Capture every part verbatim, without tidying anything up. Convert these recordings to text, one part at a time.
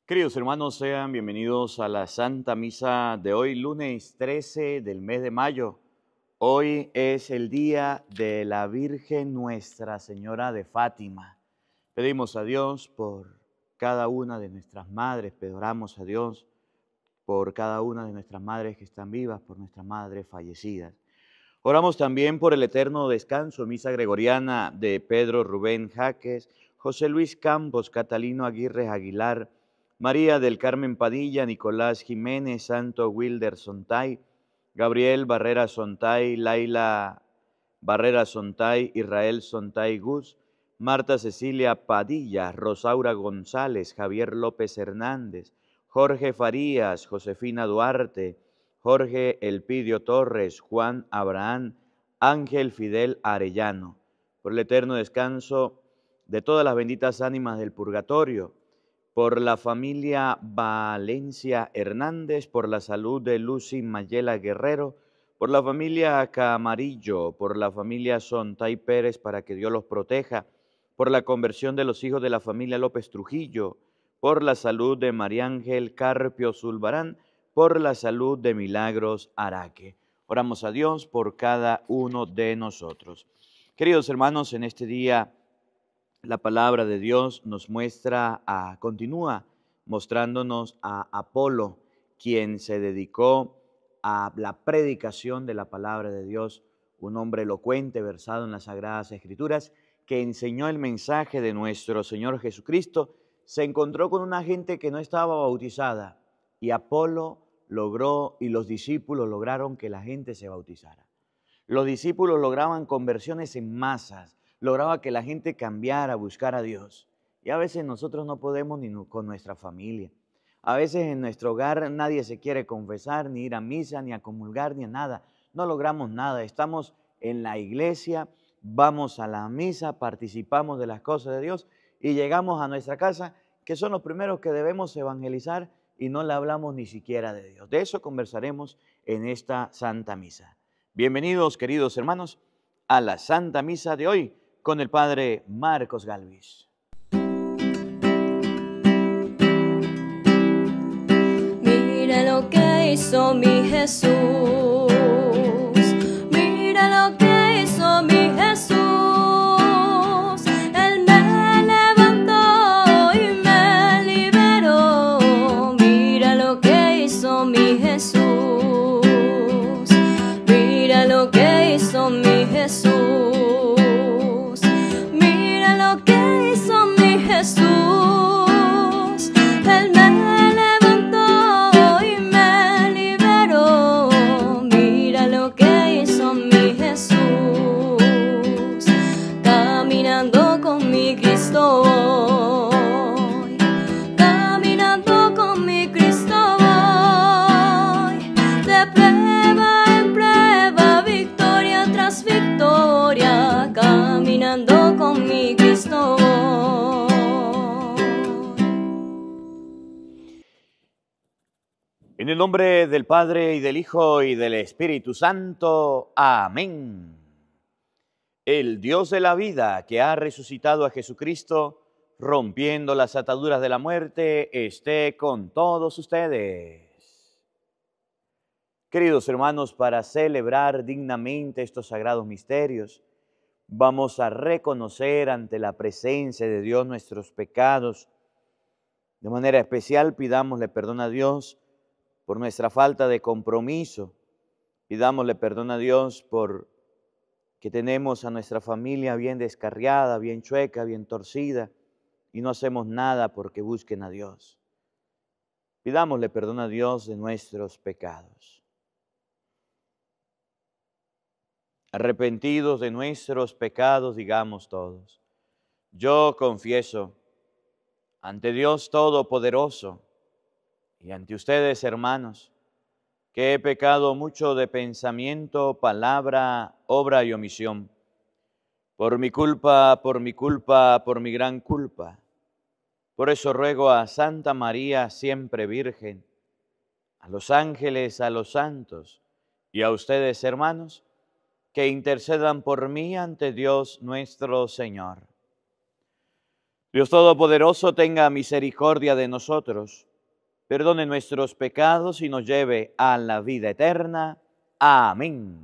Queridos hermanos, sean bienvenidos a la Santa Misa de hoy, lunes trece del mes de mayo. Hoy es el día de la Virgen Nuestra Señora de Fátima. Pedimos a Dios por cada una de nuestras madres, pedoramos a Dios por cada una de nuestras madres que están vivas, por nuestras madres fallecidas. Oramos también por el eterno descanso, misa gregoriana de Pedro Rubén Jaques, José Luis Campos, Catalino Aguirre Aguilar, María del Carmen Padilla, Nicolás Jiménez, Santo Wilder Sontay, Gabriel Barrera Sontay, Laila Barrera Sontay, Israel Sontay Gus, Marta Cecilia Padilla, Rosaura González, Javier López Hernández, Jorge Farías, Josefina Duarte, Jorge Elpidio Torres, Juan Abraham, Ángel Fidel Arellano, por el eterno descanso de todas las benditas ánimas del purgatorio, por la familia Valencia Hernández, por la salud de Lucy Mayela Guerrero, por la familia Camarillo, por la familia Sontay Pérez, para que Dios los proteja, por la conversión de los hijos de la familia López Trujillo, por la salud de María Ángel Carpio Zulbarán, por la salud de Milagros Araque. Oramos a Dios por cada uno de nosotros. Queridos hermanos, en este día la palabra de Dios nos muestra, a, continúa mostrándonos a Apolo, quien se dedicó a la predicación de la palabra de Dios, un hombre elocuente, versado en las Sagradas Escrituras, que enseñó el mensaje de nuestro Señor Jesucristo. Se encontró con una gente que no estaba bautizada y Apolo logró y los discípulos lograron que la gente se bautizara. Los discípulos lograban conversiones en masas, lograba que la gente cambiara, buscara a Dios. Y a veces nosotros no podemos ni con nuestra familia. A veces en nuestro hogar nadie se quiere confesar, ni ir a misa, ni a comulgar, ni a nada. No logramos nada. Estamos en la iglesia, vamos a la misa, participamos de las cosas de Dios y llegamos a nuestra casa, que son los primeros que debemos evangelizar y no le hablamos ni siquiera de Dios. De eso conversaremos en esta Santa Misa. Bienvenidos, queridos hermanos, a la Santa Misa de hoy, con el Padre Marcos Galvis. Mira lo que hizo mi Jesús, mira lo que hizo mi Jesús. Él me levantó y me liberó. Mira lo que hizo mi Jesús, mira lo que hizo mi Jesús. Jesús, Él me levantó y me liberó. Mira lo que hizo mi Jesús, caminando con mi Cristo voy, caminando con mi Cristo voy, de prueba en prueba, victoria tras victoria, caminando con mi Cristo voy. En el nombre del Padre, y del Hijo, y del Espíritu Santo. Amén. El Dios de la vida, que ha resucitado a Jesucristo, rompiendo las ataduras de la muerte, esté con todos ustedes. Queridos hermanos, para celebrar dignamente estos sagrados misterios, vamos a reconocer ante la presencia de Dios nuestros pecados. De manera especial, pidámosle perdón a Dios por nuestra falta de compromiso. Pidámosle perdón a Dios por que tenemos a nuestra familia bien descarriada, bien chueca, bien torcida, y no hacemos nada porque busquen a Dios. Pidámosle perdón a Dios de nuestros pecados. Arrepentidos de nuestros pecados, digamos todos: yo confieso ante Dios Todopoderoso y ante ustedes, hermanos, que he pecado mucho de pensamiento, palabra, obra y omisión. Por mi culpa, por mi culpa, por mi gran culpa. Por eso ruego a Santa María, siempre Virgen, a los ángeles, a los santos y a ustedes, hermanos, que intercedan por mí ante Dios nuestro Señor. Dios Todopoderoso, tenga misericordia de nosotros, perdone nuestros pecados y nos lleve a la vida eterna. Amén.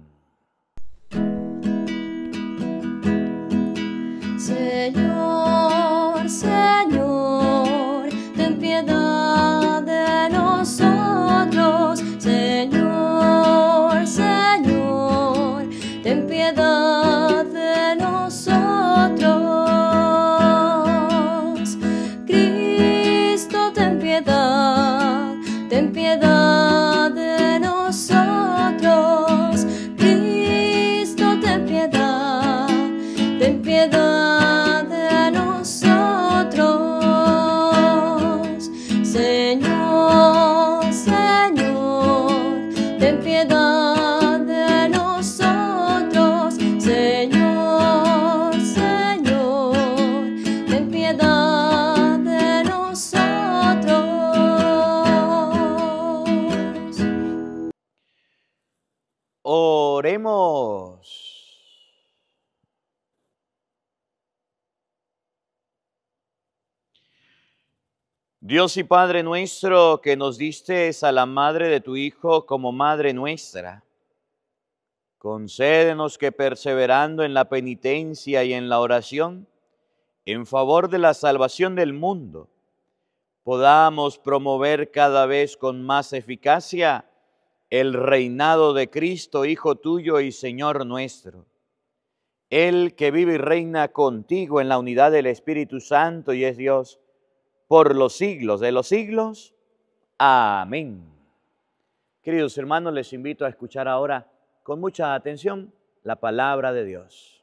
Señor, Señor, ten piedad de nosotros. Señor, Señor, ten piedad de nosotros. Cristo, ten piedad, ten piedad de nosotros. Cristo, ten piedad, ten piedad de nosotros. Señor, Señor, ten piedad de nosotros. Señor, Señor, ten piedad de nosotros. Oremos. Dios y Padre nuestro, que nos diste a la madre de tu Hijo como madre nuestra, concédenos que perseverando en la penitencia y en la oración, en favor de la salvación del mundo, podamos promover cada vez con más eficacia el reinado de Cristo, Hijo tuyo y Señor nuestro. Él que vive y reina contigo en la unidad del Espíritu Santo y es Dios, por los siglos de los siglos. Amén. Queridos hermanos, les invito a escuchar ahora con mucha atención la palabra de Dios.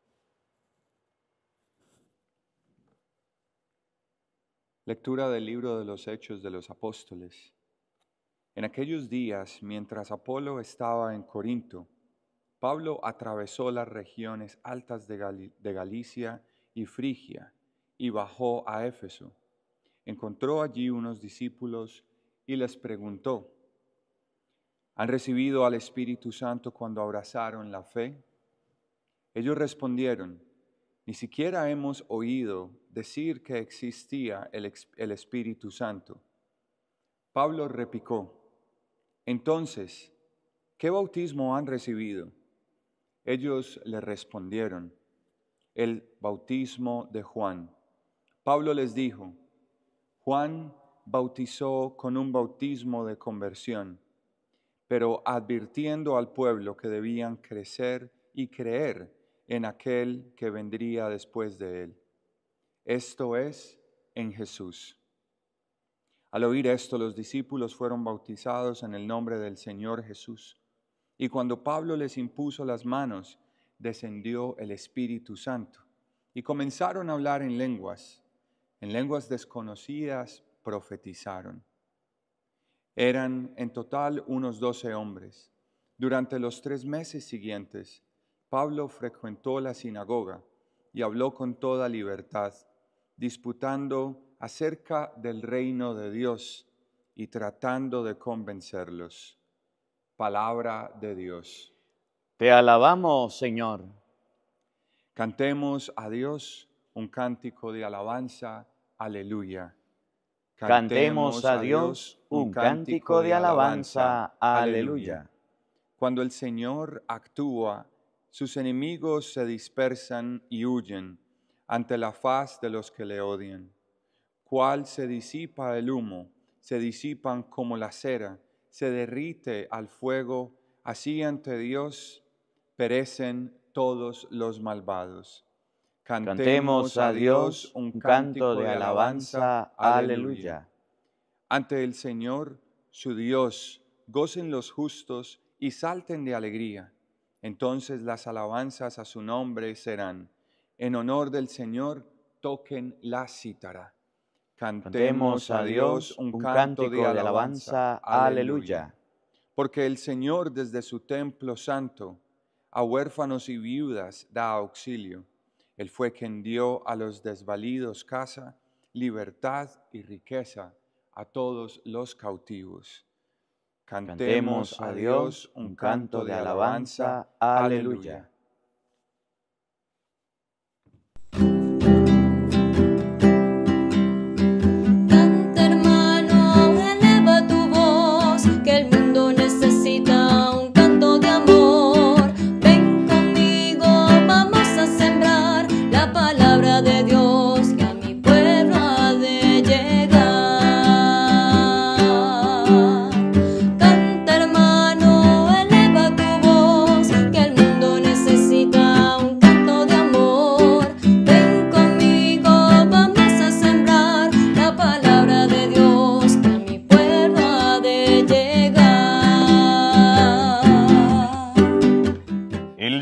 Lectura del libro de los Hechos de los Apóstoles. En aquellos días, mientras Apolo estaba en Corinto, Pablo atravesó las regiones altas de, Gal- de Galicia y Frigia y bajó a Éfeso. Encontró allí unos discípulos y les preguntó: ¿han recibido al Espíritu Santo cuando abrazaron la fe? Ellos respondieron: ni siquiera hemos oído decir que existía el, el Espíritu Santo. Pablo replicó: entonces, ¿qué bautismo han recibido? Ellos le respondieron: el bautismo de Juan. Pablo les dijo: Juan bautizó con un bautismo de conversión, pero advirtiendo al pueblo que debían crecer y creer en aquel que vendría después de él. Esto es, en Jesús. Al oír esto, los discípulos fueron bautizados en el nombre del Señor Jesús. Y cuando Pablo les impuso las manos, descendió el Espíritu Santo. Y comenzaron a hablar en lenguas. En lenguas desconocidas profetizaron. Eran en total unos doce hombres. Durante los tres meses siguientes, Pablo frecuentó la sinagoga y habló con toda libertad, disputando acerca del reino de Dios y tratando de convencerlos. Palabra de Dios. Te alabamos, Señor. Cantemos a Dios un cántico de alabanza. Aleluya. Cantemos a Dios un cántico de alabanza. Aleluya. Cuando el Señor actúa, sus enemigos se dispersan y huyen ante la faz de los que le odian. Cual se disipa el humo, se disipan como la cera, se derrite al fuego, así ante Dios perecen todos los malvados. Cantemos a Dios un canto de alabanza. Aleluya. Ante el Señor, su Dios, gocen los justos y salten de alegría. Entonces las alabanzas a su nombre serán: en honor del Señor, toquen la cítara. Cantemos a Dios un cántico de alabanza. Aleluya. Porque el Señor desde su templo santo a huérfanos y viudas da auxilio. Él fue quien dio a los desvalidos casa, libertad y riqueza a todos los cautivos. Cantemos a Dios un canto de alabanza. Aleluya.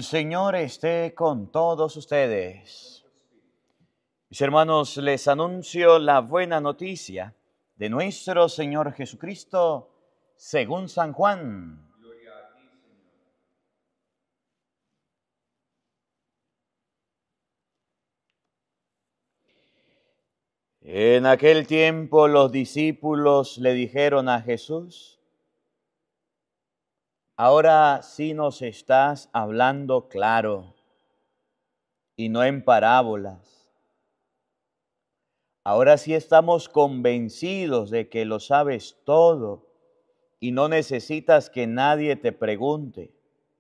Señor esté con todos ustedes. Mis hermanos, les anuncio la buena noticia de nuestro Señor Jesucristo según San Juan. Gloria a ti, Señor. En aquel tiempo los discípulos le dijeron a Jesús: ahora sí nos estás hablando claro y no en parábolas. Ahora sí estamos convencidos de que lo sabes todo y no necesitas que nadie te pregunte.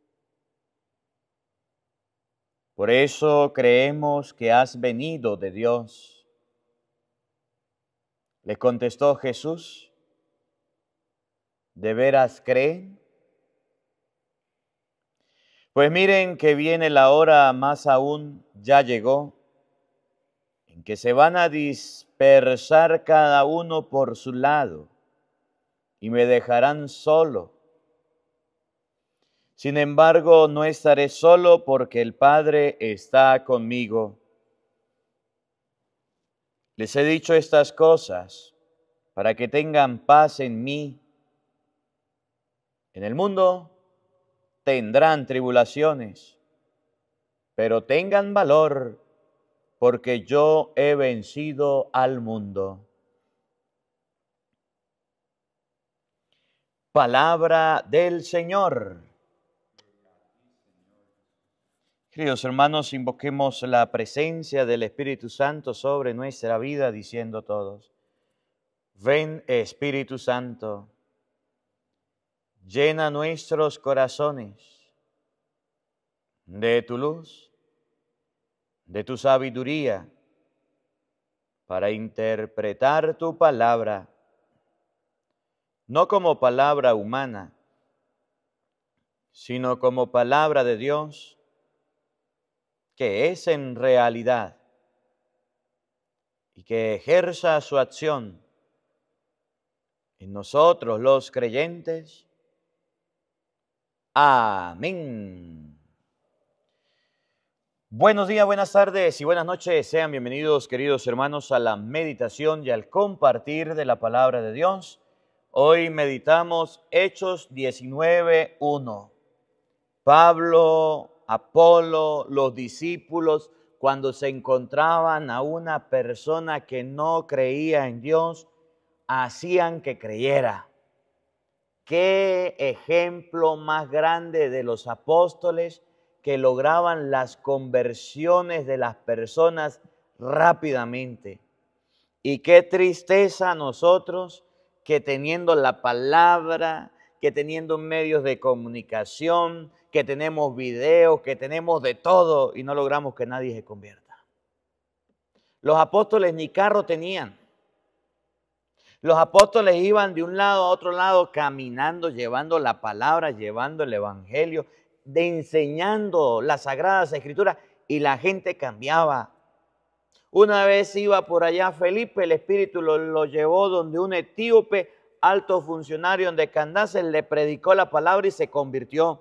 Por eso creemos que has venido de Dios. Les contestó Jesús: ¿de veras creen? Pues miren que viene la hora, más aún ya llegó, en que se van a dispersar cada uno por su lado y me dejarán solo. Sin embargo, no estaré solo porque el Padre está conmigo. Les he dicho estas cosas para que tengan paz en mí. En el mundo tendrán tribulaciones, pero tengan valor, porque yo he vencido al mundo. Palabra del Señor. Queridos hermanos, invoquemos la presencia del Espíritu Santo sobre nuestra vida, diciendo todos: ven, Espíritu Santo, llena nuestros corazones de tu luz, de tu sabiduría, para interpretar tu palabra, no como palabra humana, sino como palabra de Dios, que es en realidad, y que ejerza su acción en nosotros los creyentes. Amén. Buenos días, buenas tardes y buenas noches. Sean bienvenidos, queridos hermanos, a la meditación y al compartir de la palabra de Dios. Hoy meditamos Hechos diecinueve, uno. Pablo, Apolo, los discípulos, cuando se encontraban a una persona que no creía en Dios, hacían que creyera. Qué ejemplo más grande de los apóstoles, que lograban las conversiones de las personas rápidamente. Y qué tristeza nosotros que teniendo la palabra, que teniendo medios de comunicación, que tenemos videos, que tenemos de todo y no logramos que nadie se convierta. Los apóstoles ni carro tenían. Los apóstoles iban de un lado a otro lado caminando, llevando la palabra, llevando el evangelio, de enseñando las sagradas escrituras, y la gente cambiaba. Una vez iba por allá Felipe, el Espíritu lo, lo llevó donde un etíope, alto funcionario de Candace, le predicó la palabra y se convirtió.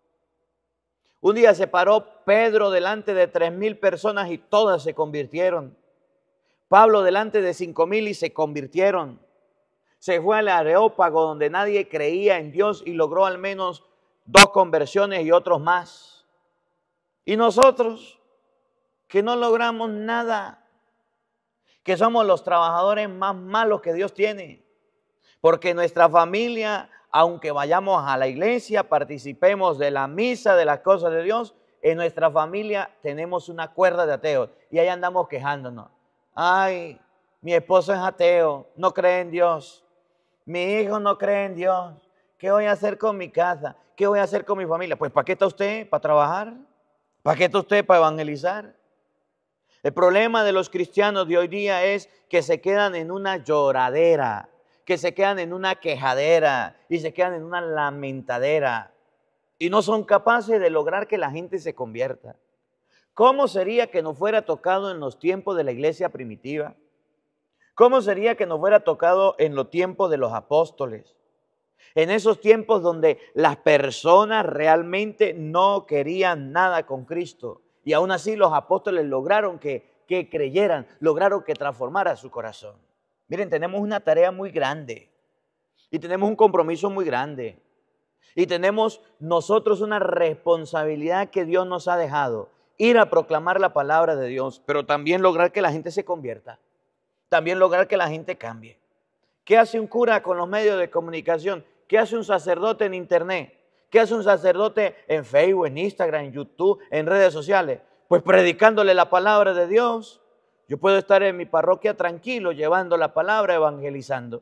Un día se paró Pedro delante de tres mil personas y todas se convirtieron. Pablo delante de cinco mil y se convirtieron. Se fue al Areópago donde nadie creía en Dios y logró al menos dos conversiones y otros más. Y nosotros, que no logramos nada, que somos los trabajadores más malos que Dios tiene, porque nuestra familia, aunque vayamos a la iglesia, participemos de la misa, de las cosas de Dios, en nuestra familia tenemos una cuerda de ateos y ahí andamos quejándonos. Ay, mi esposo es ateo, no cree en Dios. Mi hijo no cree en Dios. ¿Qué voy a hacer con mi casa? ¿Qué voy a hacer con mi familia? Pues ¿para qué está usted? ¿Para trabajar? ¿Para qué está usted? ¿Para evangelizar? El problema de los cristianos de hoy día es que se quedan en una lloradera, que se quedan en una quejadera y se quedan en una lamentadera y no son capaces de lograr que la gente se convierta. ¿Cómo sería que nos fuera tocado en los tiempos de la iglesia primitiva? ¿Cómo sería que nos fuera tocado en los tiempos de los apóstoles? En esos tiempos donde las personas realmente no querían nada con Cristo. Y aún así los apóstoles lograron que, que creyeran, lograron que transformara su corazón. Miren, tenemos una tarea muy grande y tenemos un compromiso muy grande. Y tenemos nosotros una responsabilidad que Dios nos ha dejado. Ir a proclamar la palabra de Dios, pero también lograr que la gente se convierta. También lograr que la gente cambie. ¿Qué hace un cura con los medios de comunicación? ¿Qué hace un sacerdote en internet? ¿Qué hace un sacerdote en Facebook, en Instagram, en YouTube, en redes sociales? Pues predicándole la palabra de Dios. Yo puedo estar en mi parroquia tranquilo, llevando la palabra, evangelizando.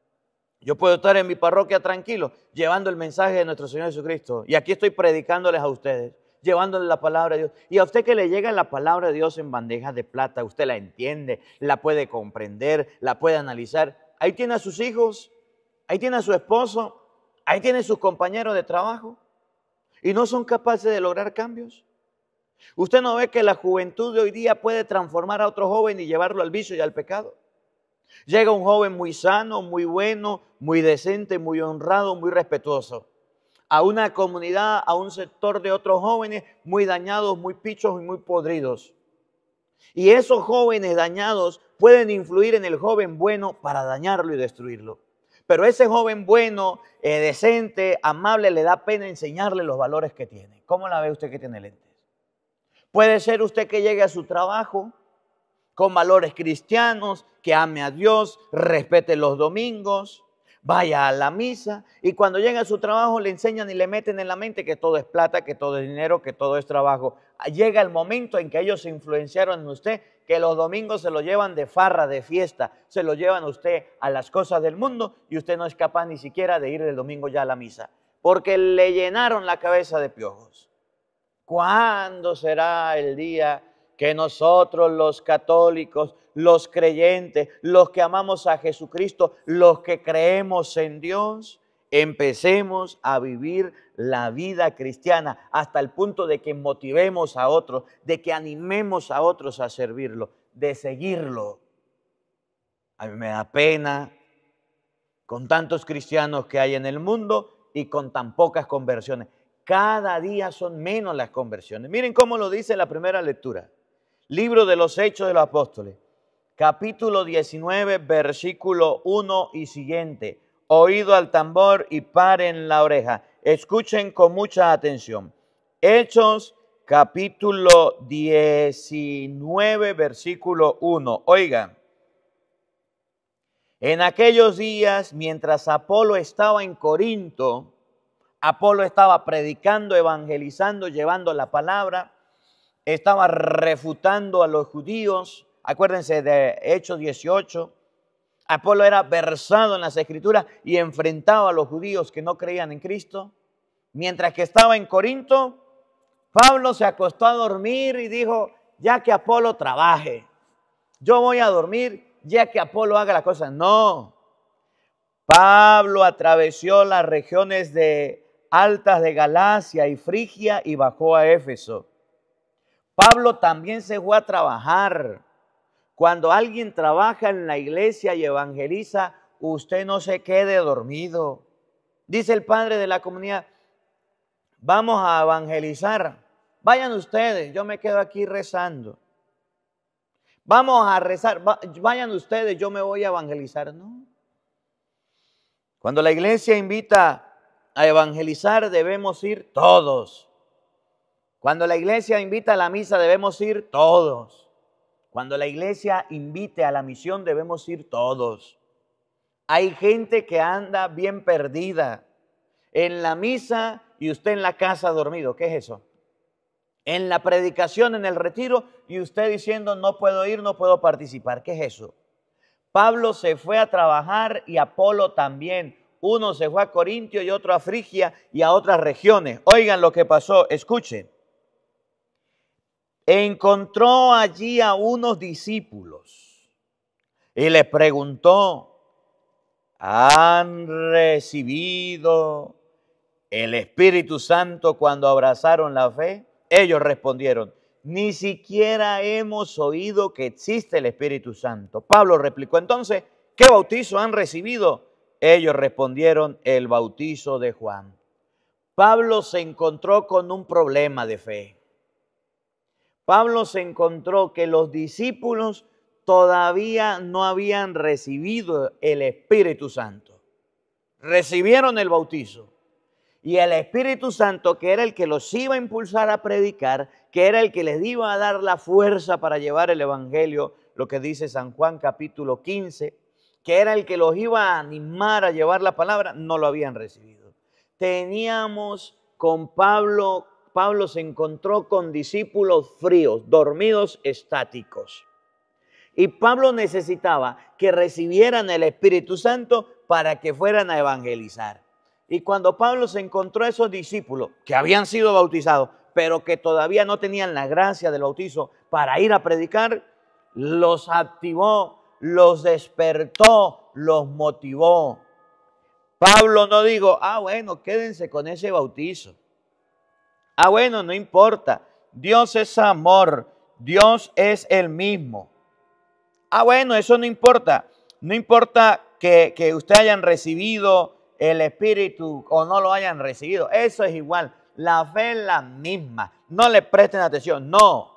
Yo puedo estar en mi parroquia tranquilo, llevando el mensaje de nuestro Señor Jesucristo. Y aquí estoy predicándoles a ustedes, llevándoles la palabra de Dios. Y a usted que le llega la palabra de Dios en bandejas de plata, usted la entiende, la puede comprender, la puede analizar. Ahí tiene a sus hijos, ahí tiene a su esposo, ahí tiene a sus compañeros de trabajo. Y no son capaces de lograr cambios. Usted no ve que la juventud de hoy día puede transformar a otro joven y llevarlo al vicio y al pecado. Llega un joven muy sano, muy bueno, muy decente, muy honrado, muy respetuoso. A una comunidad, a un sector de otros jóvenes muy dañados, muy pichos y muy podridos. Y esos jóvenes dañados pueden influir en el joven bueno para dañarlo y destruirlo. Pero ese joven bueno, eh, decente, amable, le da pena enseñarle los valores que tiene. ¿Cómo la ve usted que tiene lentes? Puede ser usted que llegue a su trabajo con valores cristianos, que ame a Dios, respete los domingos, vaya a la misa y cuando llega a su trabajo le enseñan y le meten en la mente que todo es plata, que todo es dinero, que todo es trabajo. Llega el momento en que ellos se influenciaron en usted, que los domingos se lo llevan de farra, de fiesta, se lo llevan a usted a las cosas del mundo y usted no es capaz ni siquiera de ir el domingo ya a la misa, porque le llenaron la cabeza de piojos. ¿Cuándo será el día que nosotros los católicos, los creyentes, los que amamos a Jesucristo, los que creemos en Dios, empecemos a vivir la vida cristiana hasta el punto de que motivemos a otros, de que animemos a otros a servirlo, de seguirlo? A mí me da pena con tantos cristianos que hay en el mundo y con tan pocas conversiones. Cada día son menos las conversiones. Miren cómo lo dice la primera lectura. Libro de los Hechos de los Apóstoles, capítulo diecinueve, versículo uno y siguiente. Oído al tambor y paren la oreja. Escuchen con mucha atención. Hechos, capítulo diecinueve, versículo uno. Oigan. En aquellos días, mientras Apolo estaba en Corinto, Apolo estaba predicando, evangelizando, llevando la palabra, estaba refutando a los judíos. Acuérdense de Hechos dieciocho. Apolo era versado en las Escrituras y enfrentaba a los judíos que no creían en Cristo. Mientras que estaba en Corinto, Pablo se acostó a dormir y dijo, ya que Apolo trabaje, yo voy a dormir ya que Apolo haga las cosas. No. Pablo atravesó las regiones de altas de Galacia y Frigia y bajó a Éfeso. Pablo también se fue a trabajar. Cuando alguien trabaja en la iglesia y evangeliza, usted no se quede dormido. Dice el padre de la comunidad, vamos a evangelizar. Vayan ustedes, yo me quedo aquí rezando. Vamos a rezar, vayan ustedes, yo me voy a evangelizar. No. Cuando la iglesia invita a evangelizar, debemos ir todos. Cuando la iglesia invita a la misa, debemos ir todos. Cuando la iglesia invite a la misión, debemos ir todos. Hay gente que anda bien perdida en la misa y usted en la casa dormido. ¿Qué es eso? En la predicación, en el retiro, y usted diciendo no puedo ir, no puedo participar. ¿Qué es eso? Pablo se fue a trabajar y Apolo también. Uno se fue a Corintio y otro a Frigia y a otras regiones. Oigan lo que pasó, escuchen. Encontró allí a unos discípulos y les preguntó, ¿han recibido el Espíritu Santo cuando abrazaron la fe? Ellos respondieron, ni siquiera hemos oído que existe el Espíritu Santo. Pablo replicó entonces, ¿qué bautizo han recibido? Ellos respondieron, el bautizo de Juan. Pablo se encontró con un problema de fe. Pablo se encontró que los discípulos todavía no habían recibido el Espíritu Santo. Recibieron el bautizo. Y el Espíritu Santo, que era el que los iba a impulsar a predicar, que era el que les iba a dar la fuerza para llevar el Evangelio, lo que dice San Juan capítulo quince, que era el que los iba a animar a llevar la palabra, no lo habían recibido. Teníamos con Pablo, Pablo se encontró con discípulos fríos, dormidos, estáticos. Y Pablo necesitaba que recibieran el Espíritu Santo para que fueran a evangelizar. Y cuando Pablo se encontró a esos discípulos que habían sido bautizados, pero que todavía no tenían la gracia del bautizo para ir a predicar, los activó, los despertó, los motivó. Pablo no dijo, ah, bueno, quédense con ese bautizo. Ah, bueno, no importa. Dios es amor. Dios es el mismo. Ah, bueno, eso no importa. No importa que, que ustedes hayan recibido el Espíritu o no lo hayan recibido. Eso es igual. La fe es la misma. No le presten atención. No.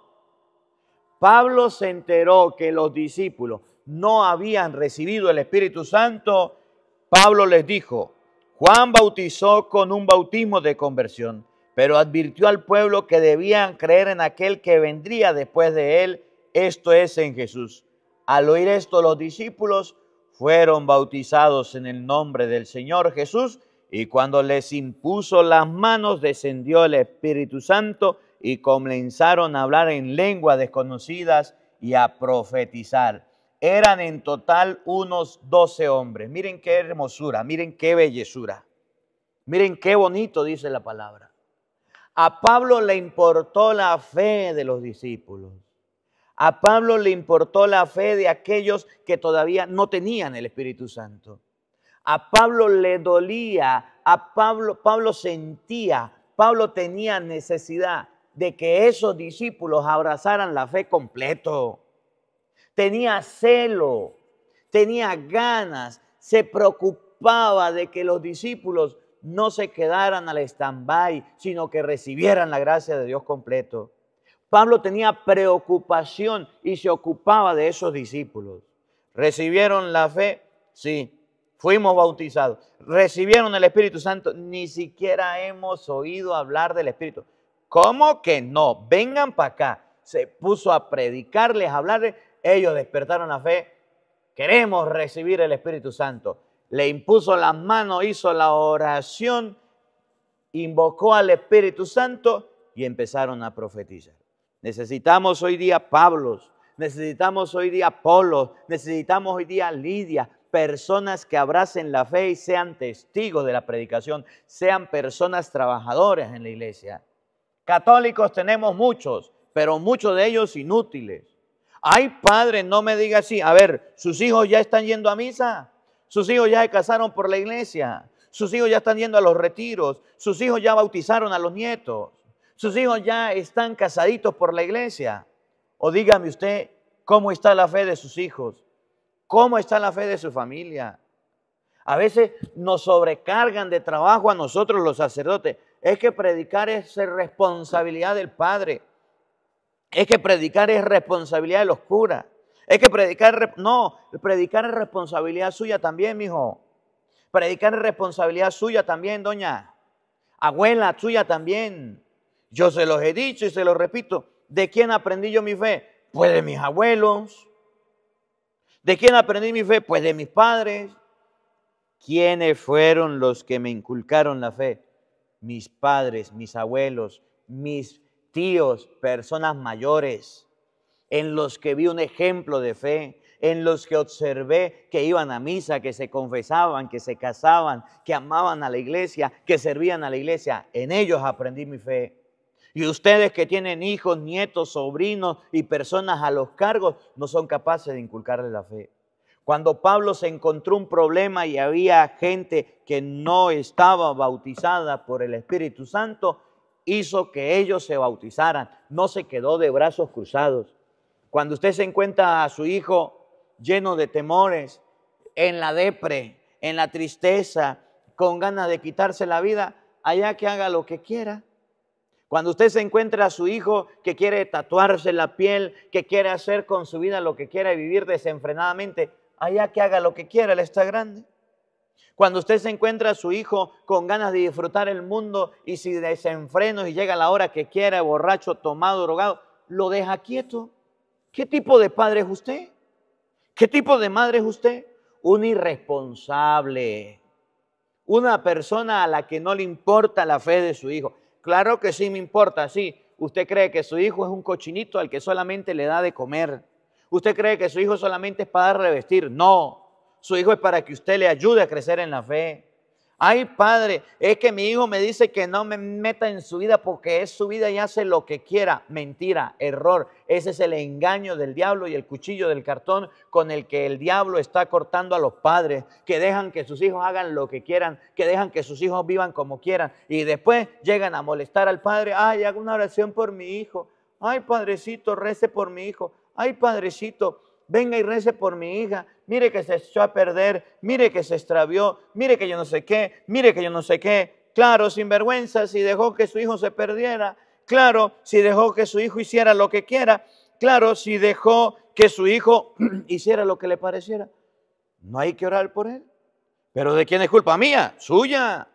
Pablo se enteró que los discípulos no habían recibido el Espíritu Santo. Pablo les dijo, Juan bautizó con un bautismo de conversión, pero advirtió al pueblo que debían creer en aquel que vendría después de él, esto es, en Jesús. Al oír esto, los discípulos fueron bautizados en el nombre del Señor Jesús, y cuando les impuso las manos, descendió el Espíritu Santo, y comenzaron a hablar en lenguas desconocidas y a profetizar. Eran en total unos doce hombres. Miren qué hermosura, miren qué bellezura. Miren qué bonito dice la palabra. A Pablo le importó la fe de los discípulos. A Pablo le importó la fe de aquellos que todavía no tenían el Espíritu Santo. A Pablo le dolía, a Pablo, Pablo sentía, Pablo tenía necesidad de que esos discípulos abrazaran la fe completo. Tenía celo, tenía ganas, se preocupaba de que los discípulos no se quedaran al stand-by, sino que recibieran la gracia de Dios completo. Pablo tenía preocupación y se ocupaba de esos discípulos. ¿Recibieron la fe? Sí. Fuimos bautizados. ¿Recibieron el Espíritu Santo? Ni siquiera hemos oído hablar del Espíritu. ¿Cómo que no? Vengan para acá. Se puso a predicarles, a hablarles. Ellos despertaron la fe. Queremos recibir el Espíritu Santo. Le impuso las manos, hizo la oración, invocó al Espíritu Santo y empezaron a profetizar. Necesitamos hoy día Pablos, necesitamos hoy día Apolos, necesitamos hoy día Lidia, personas que abracen la fe y sean testigos de la predicación, sean personas trabajadoras en la iglesia. Católicos tenemos muchos, pero muchos de ellos inútiles. Ay, padre, no me diga así. A ver, sus hijos ya están yendo a misa, sus hijos ya se casaron por la iglesia, sus hijos ya están yendo a los retiros, sus hijos ya bautizaron a los nietos, sus hijos ya están casaditos por la iglesia. O dígame usted, ¿cómo está la fe de sus hijos? ¿Cómo está la fe de su familia? A veces nos sobrecargan de trabajo a nosotros los sacerdotes. Es que predicar es responsabilidad del padre. Es que predicar es responsabilidad de los curas. Es que predicar, no, predicar es responsabilidad suya también, mijo. Predicar es responsabilidad suya también, doña. Abuela, suya también. Yo se los he dicho y se los repito. ¿De quién aprendí yo mi fe? Pues de mis abuelos. ¿De quién aprendí mi fe? Pues de mis padres. ¿Quiénes fueron los que me inculcaron la fe? Mis padres, mis abuelos, mis tíos, personas mayores, en los que vi un ejemplo de fe, en los que observé que iban a misa, que se confesaban, que se casaban, que amaban a la iglesia, que servían a la iglesia. En ellos aprendí mi fe. Y ustedes que tienen hijos, nietos, sobrinos y personas a los cargos, no son capaces de inculcarles la fe. Cuando Pablo se encontró un problema y había gente que no estaba bautizada por el Espíritu Santo, hizo que ellos se bautizaran. No se quedó de brazos cruzados. Cuando usted se encuentra a su hijo lleno de temores, en la depre, en la tristeza, con ganas de quitarse la vida, allá que haga lo que quiera. Cuando usted se encuentra a su hijo que quiere tatuarse la piel, que quiere hacer con su vida lo que quiera y vivir desenfrenadamente, allá que haga lo que quiera, él está grande. Cuando usted se encuentra a su hijo con ganas de disfrutar el mundo y si desenfrenos y llega la hora que quiera, borracho, tomado, drogado, lo deja quieto. ¿Qué tipo de padre es usted? ¿Qué tipo de madre es usted? Un irresponsable. Una persona a la que no le importa la fe de su hijo. Claro que sí me importa, sí. Usted cree que su hijo es un cochinito al que solamente le da de comer. Usted cree que su hijo solamente es para darle vestir. No. Su hijo es para que usted le ayude a crecer en la fe. Ay, padre, es que mi hijo me dice que no me meta en su vida porque es su vida y hace lo que quiera. Mentira, error. Ese es el engaño del diablo y el cuchillo del cartón con el que el diablo está cortando a los padres, que dejan que sus hijos hagan lo que quieran, que dejan que sus hijos vivan como quieran y después llegan a molestar al padre. Ay, haga una oración por mi hijo. Ay, padrecito, rece por mi hijo. Ay, padrecito, venga y rece por mi hija. Mire que se echó a perder, mire que se extravió, mire que yo no sé qué, mire que yo no sé qué. Claro, sinvergüenza, si dejó que su hijo se perdiera. Claro, si dejó que su hijo hiciera lo que quiera. Claro, si dejó que su hijo hiciera lo que le pareciera. No hay que orar por él. ¿Pero de quién es culpa? Mía, suya.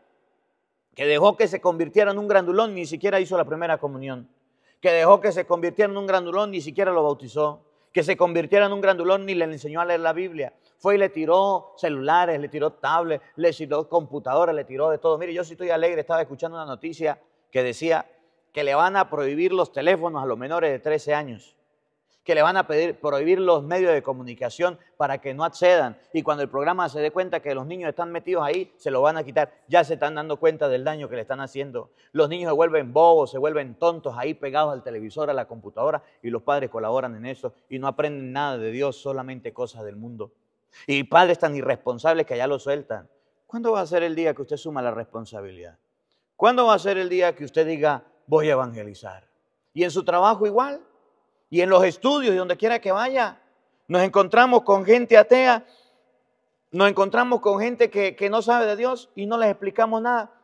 Que dejó que se convirtiera en un grandulón, ni siquiera hizo la primera comunión. Que dejó que se convirtiera en un grandulón, ni siquiera lo bautizó. Que se convirtiera en un grandulón ni le enseñó a leer la Biblia. Fue y le tiró celulares, le tiró tablets, le tiró computadoras, le tiró de todo. Mire, yo sí estoy alegre, estaba escuchando una noticia que decía que le van a prohibir los teléfonos a los menores de trece años. Que le van a pedir, prohibir los medios de comunicación para que no accedan. Y cuando el programa se dé cuenta que los niños están metidos ahí, se lo van a quitar. Ya se están dando cuenta del daño que le están haciendo. Los niños se vuelven bobos, se vuelven tontos ahí pegados al televisor, a la computadora, y los padres colaboran en eso y no aprenden nada de Dios, solamente cosas del mundo. Y padres tan irresponsables que allá lo sueltan. ¿Cuándo va a ser el día que usted suma la responsabilidad? ¿Cuándo va a ser el día que usted diga, voy a evangelizar? Y en su trabajo igual. Y en los estudios y donde quiera que vaya, nos encontramos con gente atea, nos encontramos con gente que, que no sabe de Dios y no les explicamos nada.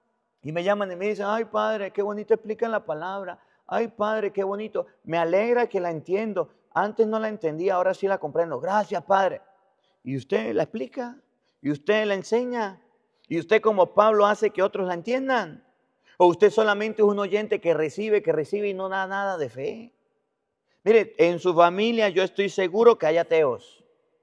Y me llaman y me dicen, ay padre, qué bonito explican la palabra. Ay padre, qué bonito. Me alegra que la entiendo. Antes no la entendía, ahora sí la comprendo. Gracias padre. Y usted la explica, y usted la enseña, y usted como Pablo hace que otros la entiendan. O usted solamente es un oyente que recibe, que recibe y no da nada de fe. Mire, en su familia yo estoy seguro que hay ateos.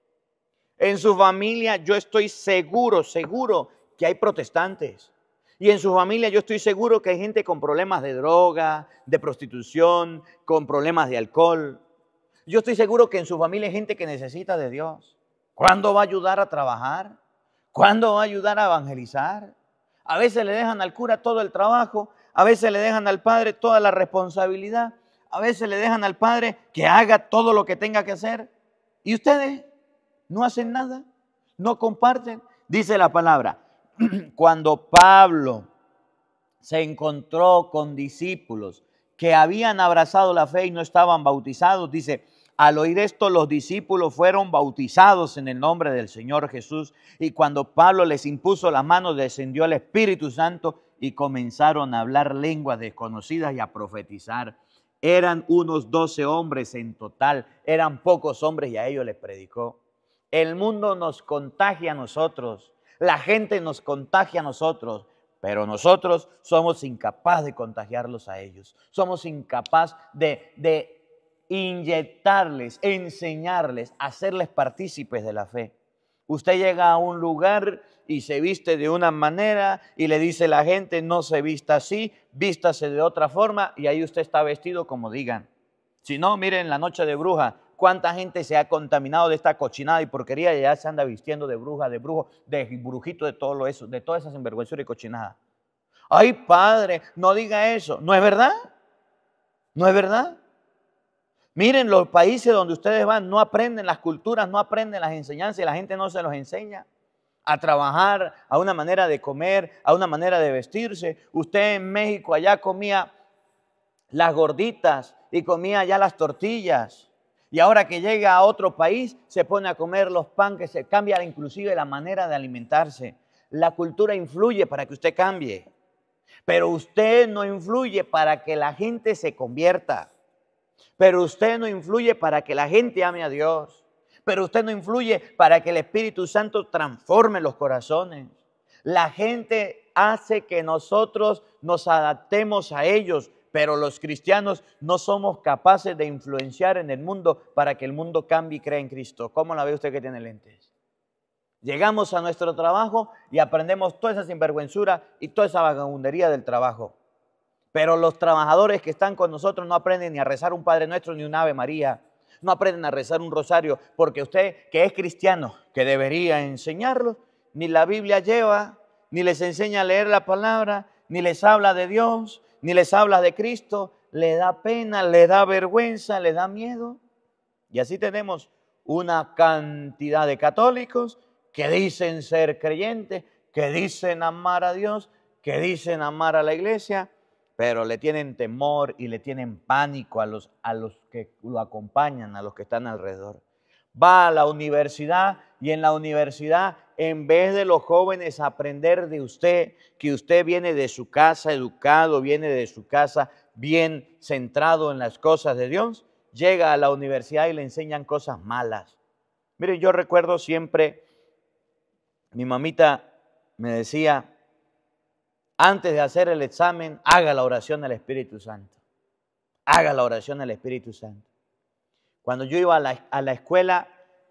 En su familia yo estoy seguro, seguro que hay protestantes. Y en su familia yo estoy seguro que hay gente con problemas de droga, de prostitución, con problemas de alcohol. Yo estoy seguro que en su familia hay gente que necesita de Dios. ¿Cuándo va a ayudar a trabajar? ¿Cuándo va a ayudar a evangelizar? A veces le dejan al cura todo el trabajo, a veces le dejan al padre toda la responsabilidad. A veces le dejan al padre que haga todo lo que tenga que hacer. Y ustedes no hacen nada, no comparten. Dice la palabra, cuando Pablo se encontró con discípulos que habían abrazado la fe y no estaban bautizados, dice, al oír esto los discípulos fueron bautizados en el nombre del Señor Jesús. Y cuando Pablo les impuso las manos, descendió el Espíritu Santo y comenzaron a hablar lenguas desconocidas y a profetizar. Eran unos doce hombres en total, eran pocos hombres y a ellos les predicó. El mundo nos contagia a nosotros, la gente nos contagia a nosotros, pero nosotros somos incapaces de contagiarlos a ellos. Somos incapaces de, de inyectarles, enseñarles, hacerles partícipes de la fe. Usted llega a un lugar y se viste de una manera y le dice a la gente, no se vista así, vístase de otra forma, y ahí usted está vestido como digan. Si no, miren la noche de bruja, cuánta gente se ha contaminado de esta cochinada y porquería y ya se anda vistiendo de bruja, de brujo, de brujito, de todo lo eso, de toda esa sinvergüenzura y cochinada. Ay, padre, no diga eso. ¿No es verdad? ¿No es verdad? Miren, los países donde ustedes van no aprenden las culturas, no aprenden las enseñanzas y la gente no se los enseña a trabajar, a una manera de comer, a una manera de vestirse. Usted en México allá comía las gorditas y comía allá las tortillas. Y ahora que llega a otro país, se pone a comer los panes, se cambia inclusive la manera de alimentarse. La cultura influye para que usted cambie, pero usted no influye para que la gente se convierta. Pero usted no influye para que la gente ame a Dios. Pero usted no influye para que el Espíritu Santo transforme los corazones. La gente hace que nosotros nos adaptemos a ellos, pero los cristianos no somos capaces de influenciar en el mundo para que el mundo cambie y crea en Cristo. ¿Cómo la ve usted que tiene lentes? Llegamos a nuestro trabajo y aprendemos toda esa sinvergüenzura y toda esa vagabundería del trabajo. Pero los trabajadores que están con nosotros no aprenden ni a rezar un Padre Nuestro ni un Ave María. No aprenden a rezar un rosario, porque usted que es cristiano, que debería enseñarlo, ni la Biblia lleva, ni les enseña a leer la palabra, ni les habla de Dios, ni les habla de Cristo. Le da pena, le da vergüenza, le da miedo. Y así tenemos una cantidad de católicos que dicen ser creyentes, que dicen amar a Dios, que dicen amar a la iglesia, pero le tienen temor y le tienen pánico a los, a los que lo acompañan, a los que están alrededor. Va a la universidad y en la universidad, en vez de los jóvenes aprender de usted, que usted viene de su casa educado, viene de su casa bien centrado en las cosas de Dios, llega a la universidad y le enseñan cosas malas. Mire, yo recuerdo siempre, mi mamita me decía, antes de hacer el examen, haga la oración al Espíritu Santo. Haga la oración al Espíritu Santo. Cuando yo iba a la, a la escuela,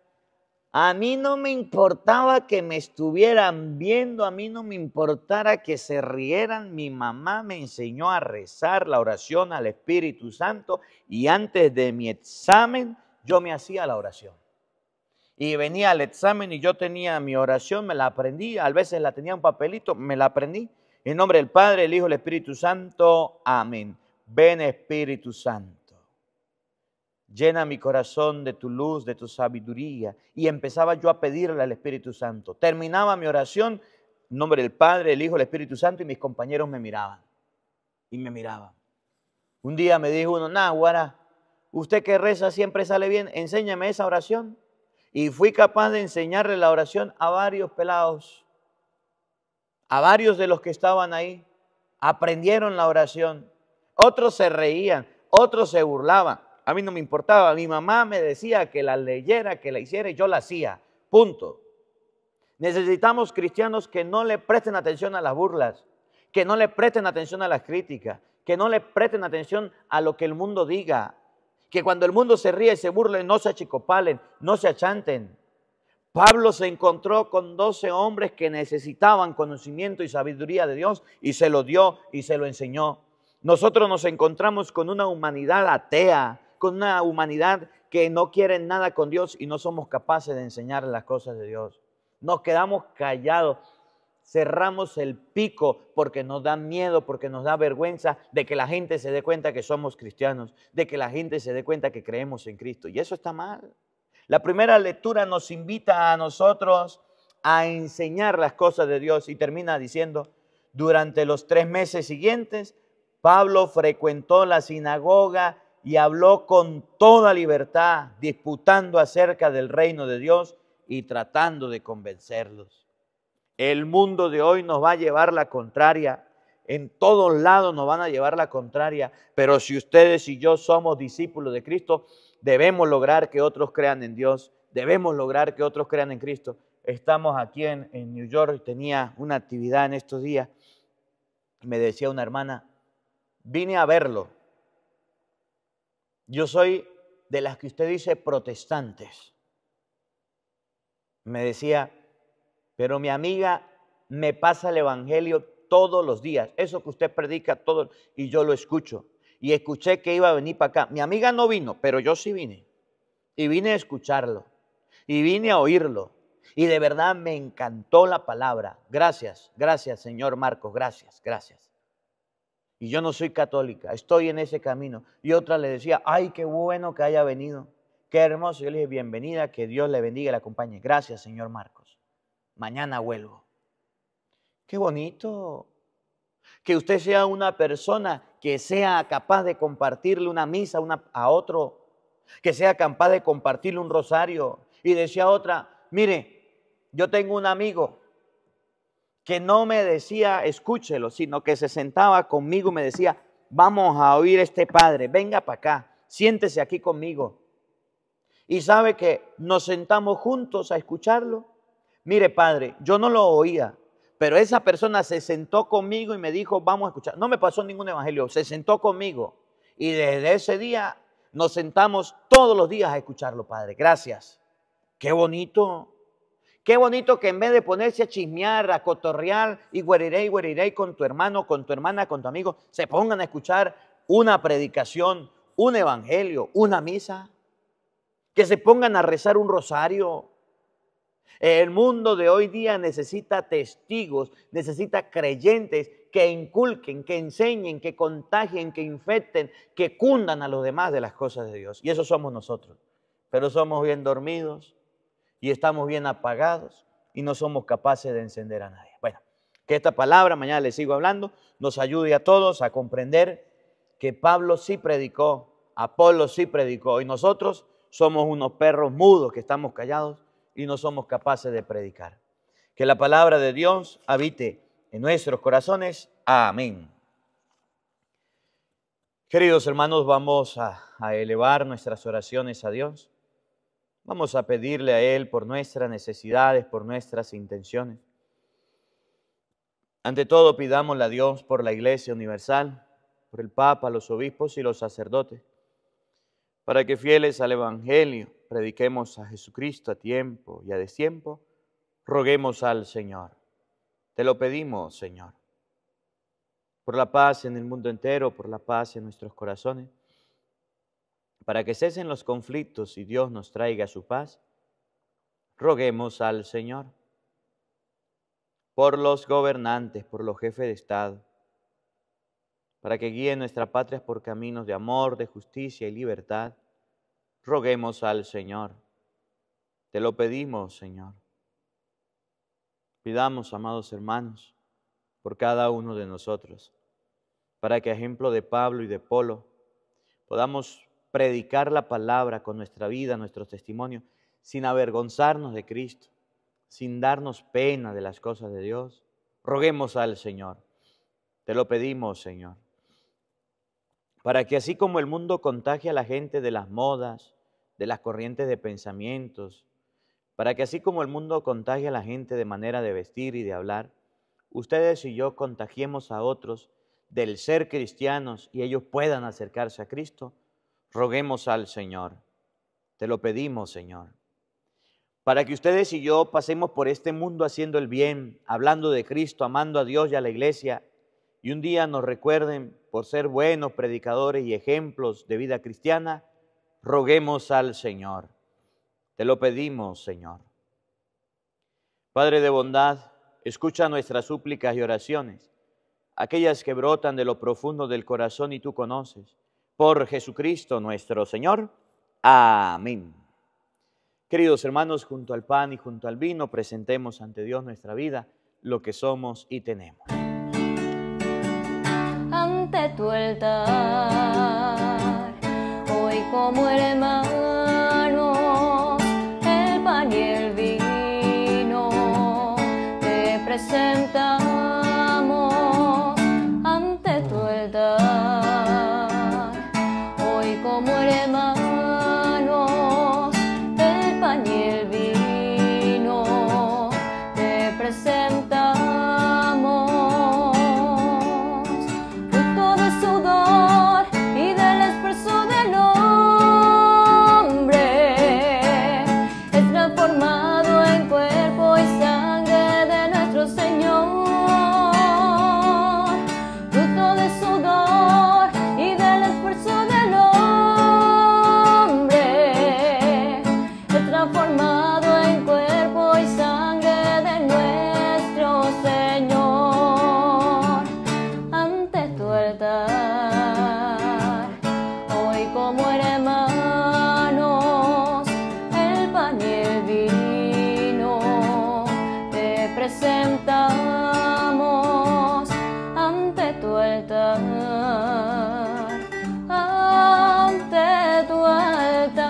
a mí no me importaba que me estuvieran viendo, a mí no me importara que se rieran. Mi mamá me enseñó a rezar la oración al Espíritu Santo y antes de mi examen yo me hacía la oración. Y venía al examen y yo tenía mi oración, me la aprendí, a veces la tenía un papelito, me la aprendí. En nombre del Padre, el Hijo y el Espíritu Santo. Amén. Ven Espíritu Santo. Llena mi corazón de tu luz, de tu sabiduría. Y empezaba yo a pedirle al Espíritu Santo. Terminaba mi oración, en nombre del Padre, el Hijo y el Espíritu Santo, y mis compañeros me miraban. Y me miraban. Un día me dijo uno, nah, guara, usted que reza siempre sale bien, enséñame esa oración. Y fui capaz de enseñarle la oración a varios pelados. A varios de los que estaban ahí, aprendieron la oración. Otros se reían, otros se burlaban. A mí no me importaba. Mi mamá me decía que la leyera, que la hiciera y yo la hacía. Punto. Necesitamos cristianos que no le presten atención a las burlas, que no le presten atención a las críticas, que no le presten atención a lo que el mundo diga. Que cuando el mundo se ríe y se burle, no se achicopalen, no se achanten. Pablo se encontró con doce hombres que necesitaban conocimiento y sabiduría de Dios y se lo dio y se lo enseñó. Nosotros nos encontramos con una humanidad atea, con una humanidad que no quiere nada con Dios y no somos capaces de enseñar las cosas de Dios. Nos quedamos callados, cerramos el pico porque nos da miedo, porque nos da vergüenza de que la gente se dé cuenta que somos cristianos, de que la gente se dé cuenta que creemos en Cristo. Y eso está mal. La primera lectura nos invita a nosotros a enseñar las cosas de Dios y termina diciendo, durante los tres meses siguientes, Pablo frecuentó la sinagoga y habló con toda libertad, disputando acerca del reino de Dios y tratando de convencerlos. El mundo de hoy nos va a llevar la contraria, en todos lados nos van a llevar la contraria, pero si ustedes y yo somos discípulos de Cristo, debemos lograr que otros crean en Dios, debemos lograr que otros crean en Cristo. Estamos aquí en, en New York, tenía una actividad en estos días, me decía una hermana, vine a verlo. Yo soy de las que usted dice protestantes. Me decía, pero mi amiga me pasa el evangelio todos los días, eso que usted predica todo, y yo lo escucho. Y escuché que iba a venir para acá. Mi amiga no vino, pero yo sí vine. Y vine a escucharlo. Y vine a oírlo. Y de verdad me encantó la palabra. Gracias, gracias, señor Marcos, gracias, gracias. Y yo no soy católica, estoy en ese camino. Y otra le decía, ay, qué bueno que haya venido. Qué hermoso. Yo le dije, bienvenida, que Dios le bendiga y le acompañe. Gracias, señor Marcos. Mañana vuelvo. Qué bonito. Que usted sea una persona que sea capaz de compartirle una misa una, a otro, que sea capaz de compartirle un rosario. Y decía otra, mire, yo tengo un amigo que no me decía escúchelo, sino que se sentaba conmigo y me decía, vamos a oír a este padre, venga para acá, siéntese aquí conmigo. Y sabe que nos sentamos juntos a escucharlo. Mire, padre, yo no lo oía, pero esa persona se sentó conmigo y me dijo, vamos a escuchar. No me pasó ningún evangelio, se sentó conmigo. Y desde ese día nos sentamos todos los días a escucharlo, padre. Gracias. Qué bonito. Qué bonito que en vez de ponerse a chismear, a cotorrear y güeriré y güeriré con tu hermano, con tu hermana, con tu amigo, se pongan a escuchar una predicación, un evangelio, una misa. Que se pongan a rezar un rosario. El mundo de hoy día necesita testigos, necesita creyentes que inculquen, que enseñen, que contagien, que infecten, que cundan a los demás de las cosas de Dios. Y eso somos nosotros. Pero somos bien dormidos y estamos bien apagados y no somos capaces de encender a nadie. Bueno, que esta palabra, mañana les sigo hablando, nos ayude a todos a comprender que Pablo sí predicó, Apolo sí predicó y nosotros somos unos perros mudos que estamos callados y no somos capaces de predicar. Que la palabra de Dios habite en nuestros corazones. Amén. Queridos hermanos, vamos a, a elevar nuestras oraciones a Dios. Vamos a pedirle a Él por nuestras necesidades, por nuestras intenciones. Ante todo, pidámosle a Dios por la Iglesia Universal, por el Papa, los obispos y los sacerdotes, para que fieles al Evangelio prediquemos a Jesucristo a tiempo y a destiempo, roguemos al Señor. Te lo pedimos, Señor. Por la paz en el mundo entero, por la paz en nuestros corazones, para que cesen los conflictos y Dios nos traiga su paz, roguemos al Señor. Por los gobernantes, por los jefes de Estado, para que guíen nuestra patria por caminos de amor, de justicia y libertad, roguemos al Señor. Te lo pedimos, Señor. Pidamos, amados hermanos, por cada uno de nosotros, para que a ejemplo de Pablo y de Apolo, podamos predicar la palabra con nuestra vida, nuestro testimonio, sin avergonzarnos de Cristo, sin darnos pena de las cosas de Dios. Roguemos al Señor. Te lo pedimos, Señor. Para que así como el mundo contagia a la gente de las modas, de las corrientes de pensamientos, para que así como el mundo contagia a la gente de manera de vestir y de hablar, ustedes y yo contagiemos a otros del ser cristianos y ellos puedan acercarse a Cristo, roguemos al Señor. Te lo pedimos, Señor. Para que ustedes y yo pasemos por este mundo haciendo el bien, hablando de Cristo, amando a Dios y a la iglesia, y un día nos recuerden por ser buenos predicadores y ejemplos de vida cristiana, roguemos al Señor. Te lo pedimos, Señor. Padre de bondad, escucha nuestras súplicas y oraciones, aquellas que brotan de lo profundo del corazón y tú conoces. Por Jesucristo nuestro Señor. Amén. Queridos hermanos, junto al pan y junto al vino, presentemos ante Dios nuestra vida, lo que somos y tenemos. Ante tu altar, hoy como hermanos, el pan y el vino te presentamos. Ante tu altar, hoy como hermanos, el pan y el vino te presentamos. Presentamos ante tu altar, ante tu altar.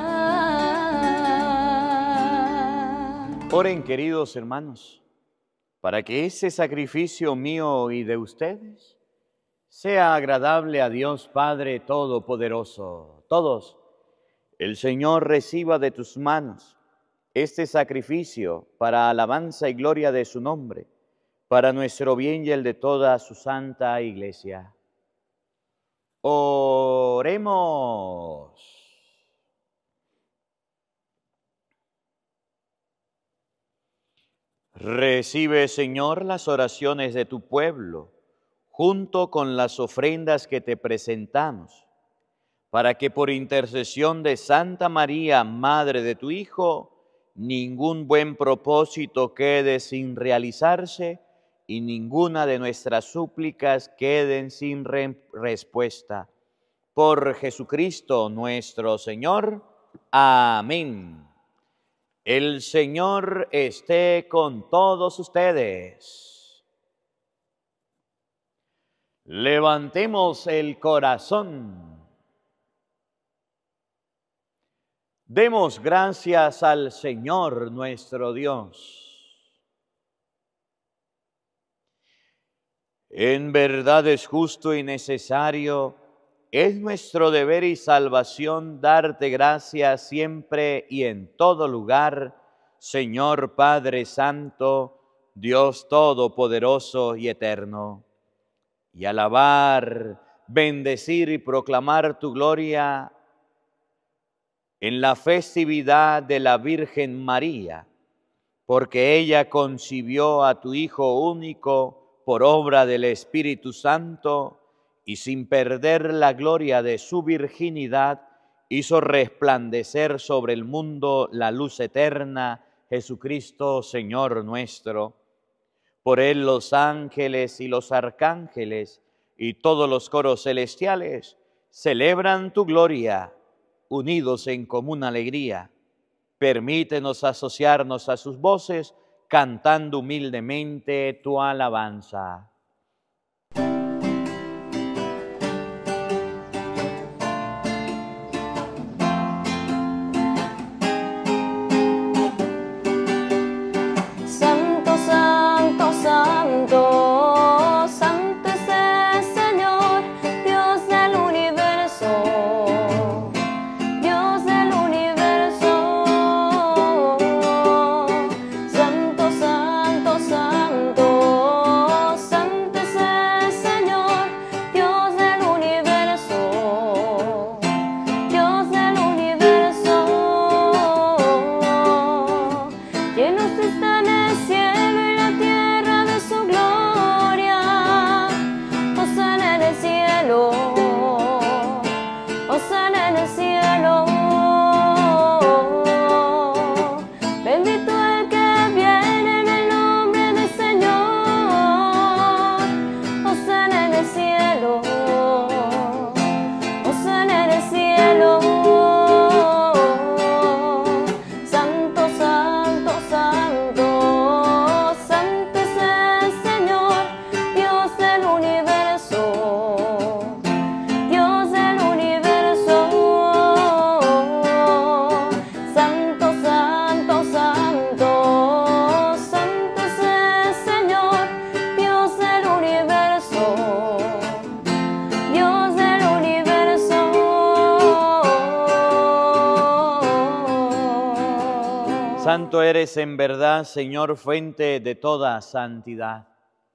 Oren, queridos hermanos, para que ese sacrificio mío y de ustedes sea agradable a Dios Padre Todopoderoso. Todos, el Señor reciba de tus manos este sacrificio para alabanza y gloria de su nombre, para nuestro bien y el de toda su santa Iglesia. Oremos. Recibe, Señor, las oraciones de tu pueblo, junto con las ofrendas que te presentamos, para que por intercesión de Santa María, Madre de tu Hijo, ningún buen propósito quede sin realizarse y ninguna de nuestras súplicas queden sin re respuesta. Por Jesucristo nuestro Señor. Amén. El Señor esté con todos ustedes. Levantemos el corazón. Demos gracias al Señor nuestro Dios. En verdad es justo y necesario, es nuestro deber y salvación darte gracias siempre y en todo lugar, Señor Padre Santo, Dios Todopoderoso y Eterno, y alabar, bendecir y proclamar tu gloria en la festividad de la Virgen María, porque ella concibió a tu Hijo único por obra del Espíritu Santo, y sin perder la gloria de su virginidad, hizo resplandecer sobre el mundo la luz eterna, Jesucristo, Señor nuestro. Por él los ángeles y los arcángeles y todos los coros celestiales celebran tu gloria, unidos en común alegría. Permítenos asociarnos a sus voces, cantando humildemente tu alabanza. Santo eres en verdad, Señor, fuente de toda santidad.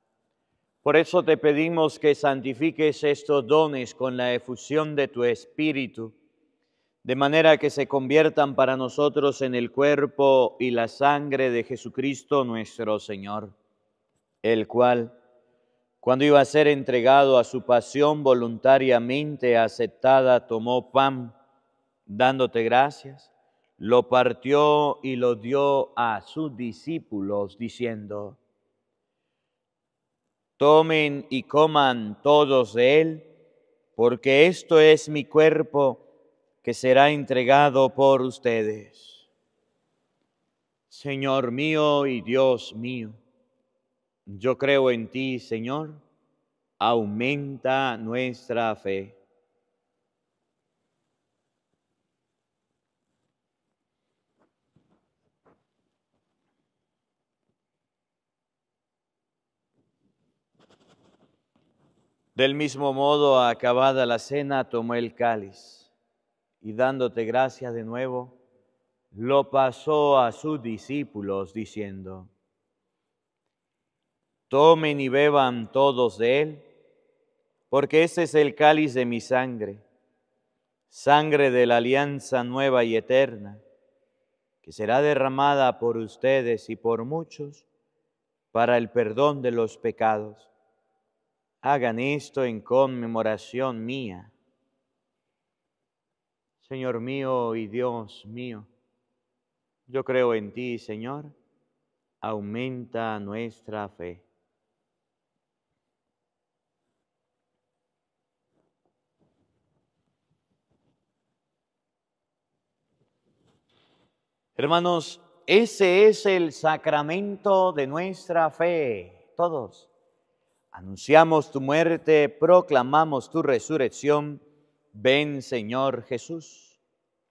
Por eso te pedimos que santifiques estos dones con la efusión de tu Espíritu, de manera que se conviertan para nosotros en el cuerpo y la sangre de Jesucristo nuestro Señor, el cual, cuando iba a ser entregado a su pasión voluntariamente aceptada, tomó pan, dándote gracias, lo partió y lo dio a sus discípulos, diciendo: tomen y coman todos de él, porque esto es mi cuerpo que será entregado por ustedes. Señor mío y Dios mío, yo creo en ti, Señor, aumenta nuestra fe. Del mismo modo, acabada la cena, tomó el cáliz y dándote gracias de nuevo, lo pasó a sus discípulos diciendo: tomen y beban todos de él, porque este es el cáliz de mi sangre, sangre de la alianza nueva y eterna, que será derramada por ustedes y por muchos para el perdón de los pecados. Hagan esto en conmemoración mía. Señor mío y Dios mío, yo creo en ti, Señor, aumenta nuestra fe. Hermanos, ese es el sacramento de nuestra fe. Todos anunciamos tu muerte, proclamamos tu resurrección. Ven, Señor Jesús.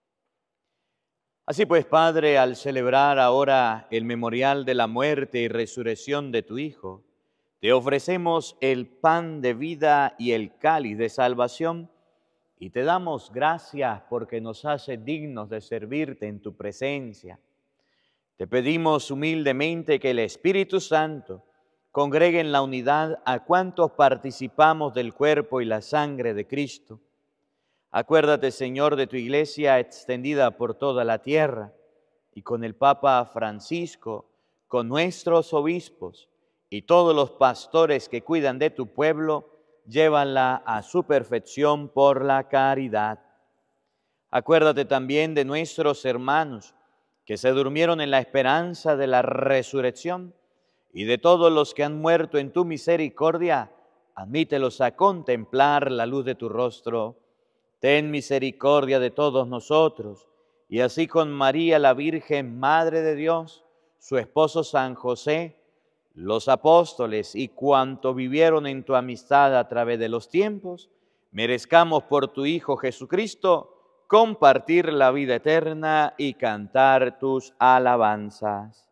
Así pues, Padre, al celebrar ahora el memorial de la muerte y resurrección de tu Hijo, te ofrecemos el pan de vida y el cáliz de salvación, y te damos gracias porque nos hace dignos de servirte en tu presencia. Te pedimos humildemente que el Espíritu Santo congregue en la unidad a cuantos participamos del cuerpo y la sangre de Cristo. Acuérdate, Señor, de tu iglesia extendida por toda la tierra, y con el Papa Francisco, con nuestros obispos y todos los pastores que cuidan de tu pueblo, llévanla a su perfección por la caridad. Acuérdate también de nuestros hermanos que se durmieron en la esperanza de la resurrección, y de todos los que han muerto en tu misericordia, admítelos a contemplar la luz de tu rostro. Ten misericordia de todos nosotros, y así con María la Virgen, Madre de Dios, su esposo San José, los apóstoles y cuanto vivieron en tu amistad a través de los tiempos, merezcamos por tu Hijo Jesucristo compartir la vida eterna y cantar tus alabanzas.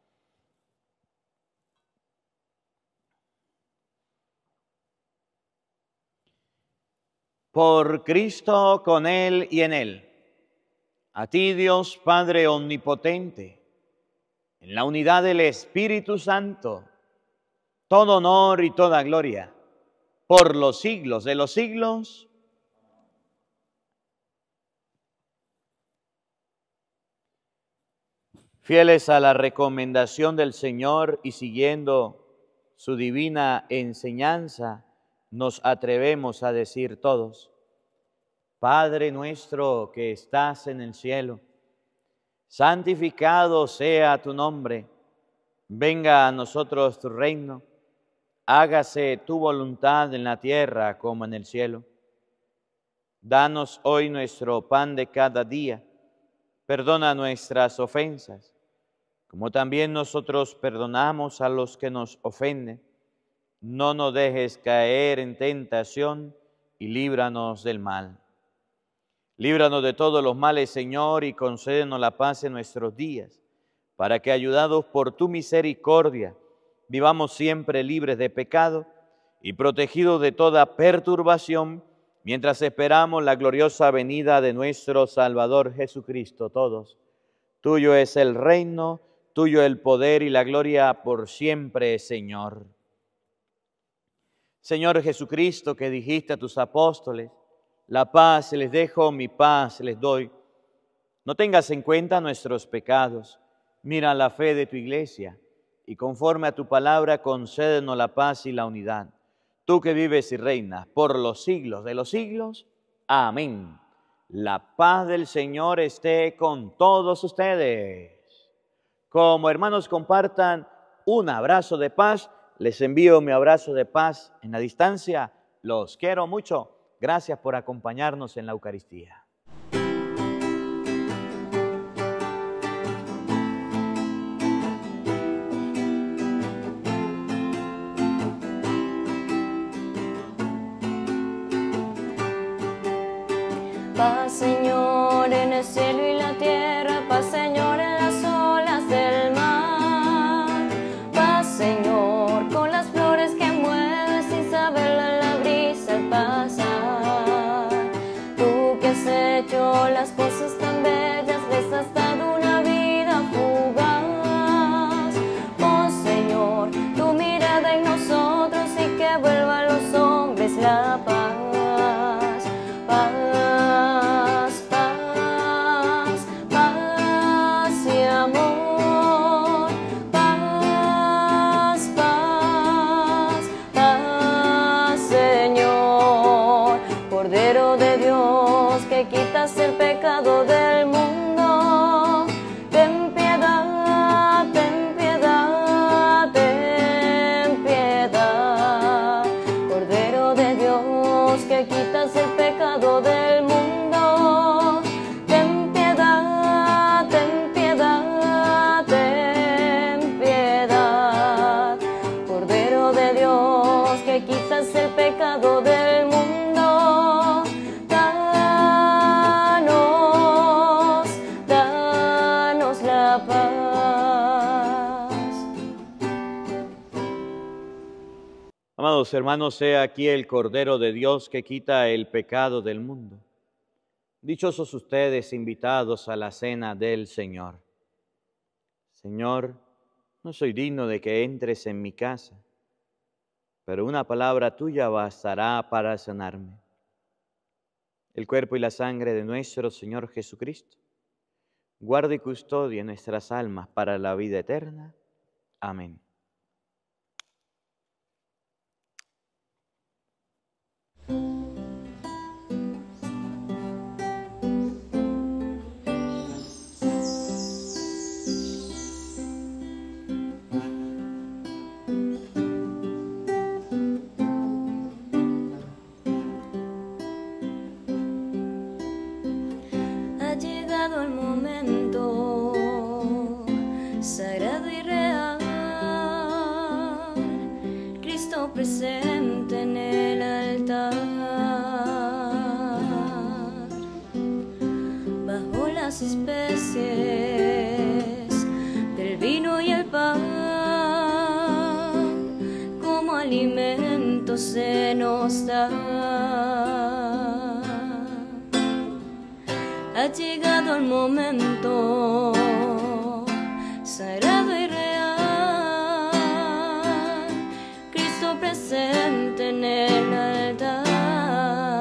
Por Cristo, con Él y en Él. A ti, Dios Padre omnipotente, en la unidad del Espíritu Santo, todo honor y toda gloria, por los siglos de los siglos. Fieles a la recomendación del Señor y siguiendo su divina enseñanza, nos atrevemos a decir todos: Padre nuestro que estás en el cielo, santificado sea tu nombre, venga a nosotros tu reino, hágase tu voluntad en la tierra como en el cielo. Danos hoy nuestro pan de cada día, perdona nuestras ofensas, como también nosotros perdonamos a los que nos ofenden. No nos dejes caer en tentación y líbranos del mal. Líbranos de todos los males, Señor, y concédenos la paz en nuestros días, para que, ayudados por tu misericordia, vivamos siempre libres de pecado y protegidos de toda perturbación, mientras esperamos la gloriosa venida de nuestro Salvador Jesucristo. Todos, tuyo es el reino, tuyo el poder y la gloria por siempre, Señor. Señor Jesucristo, que dijiste a tus apóstoles: la paz les dejo, mi paz les doy. No tengas en cuenta nuestros pecados, mira la fe de tu iglesia, y conforme a tu palabra concédenos la paz y la unidad. Tú que vives y reinas por los siglos de los siglos. Amén. La paz del Señor esté con todos ustedes. Como hermanos compartan un abrazo de paz, les envío mi abrazo de paz en la distancia. Los quiero mucho. Gracias por acompañarnos en la Eucaristía. Paz, Señor, en el cielo y la tierra, paz, Señor, en las olas del mar. Paz, Señor, con las flores que mueves sin saberlo en la brisa. quitas el pecado del mundo. Ten piedad, ten piedad, ten piedad. Cordero de Dios, que quitas el pecado del mundo. Ten piedad, ten piedad, ten piedad. Cordero de Dios, que quitas el pecado del mundo. Danos, danos la paz. Amados hermanos, he aquí el Cordero de Dios que quita el pecado del mundo. Dichosos ustedes invitados a la cena del Señor. Señor, no soy digno de que entres en mi casa, pero una palabra tuya bastará para sanarme. El cuerpo y la sangre de nuestro Señor Jesucristo guarde y custodie nuestras almas para la vida eterna. Amén. Ha llegado el momento sagrado y real, Cristo presente en el altar, bajo las especies del vino y el pan, como alimento se nos da. Ha llegado el momento sagrado y real, Cristo presente en el altar,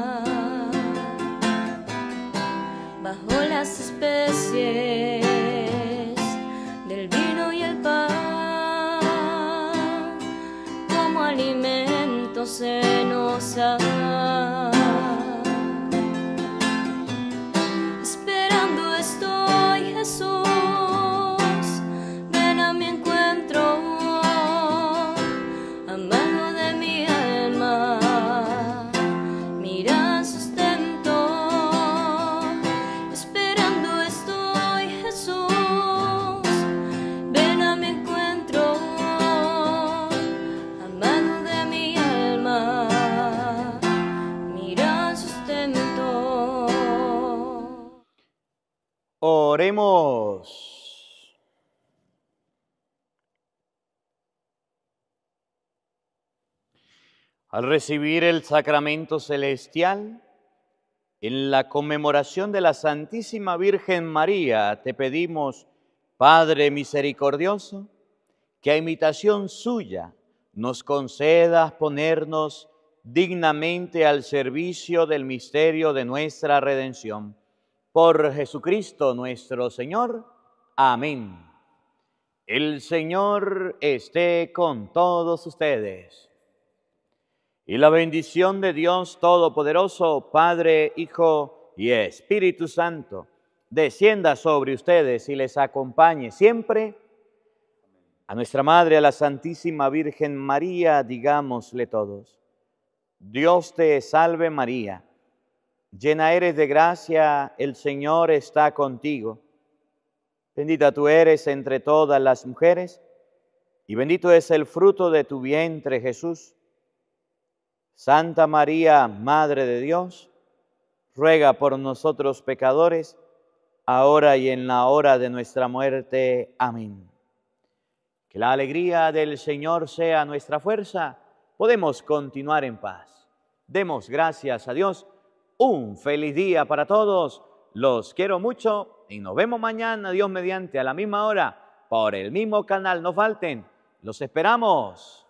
bajo las especies del vino y el pan, como alimento se nos da. Jesús, ven a mi encuentro, amado de mi alma, mira sustento, esperando estoy, Jesús, ven a mi encuentro, amado de mi alma, mira sustento. Oremos. Al recibir el sacramento celestial, en la conmemoración de la Santísima Virgen María, te pedimos, Padre misericordioso, que a imitación suya nos concedas ponernos dignamente al servicio del misterio de nuestra redención. Por Jesucristo nuestro Señor. Amén. El Señor esté con todos ustedes. Y la bendición de Dios Todopoderoso, Padre, Hijo y Espíritu Santo, descienda sobre ustedes y les acompañe siempre. A nuestra Madre, a la Santísima Virgen María, digámosle todos: Dios te salve María, llena eres de gracia, el Señor está contigo. Bendita tú eres entre todas las mujeres, y bendito es el fruto de tu vientre, Jesús. Santa María, Madre de Dios, ruega por nosotros pecadores, ahora y en la hora de nuestra muerte. Amén. Que la alegría del Señor sea nuestra fuerza. Podemos continuar en paz. Demos gracias a Dios. Un feliz día para todos. Los quiero mucho y nos vemos mañana, Dios mediante, a la misma hora, por el mismo canal. No falten. Los esperamos.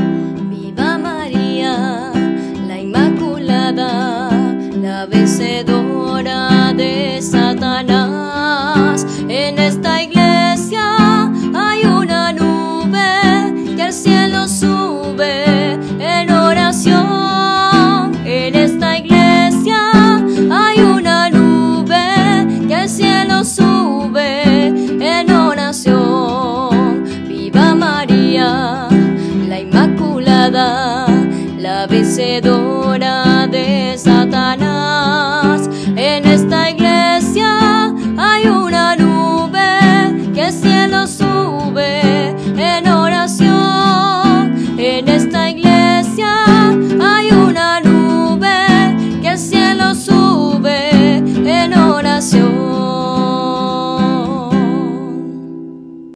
Viva María, la Inmaculada, la vencedora.